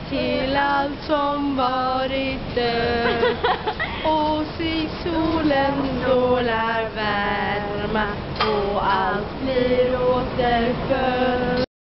till allt som varit dött. Och se solen strålar värma och allt blir återfött.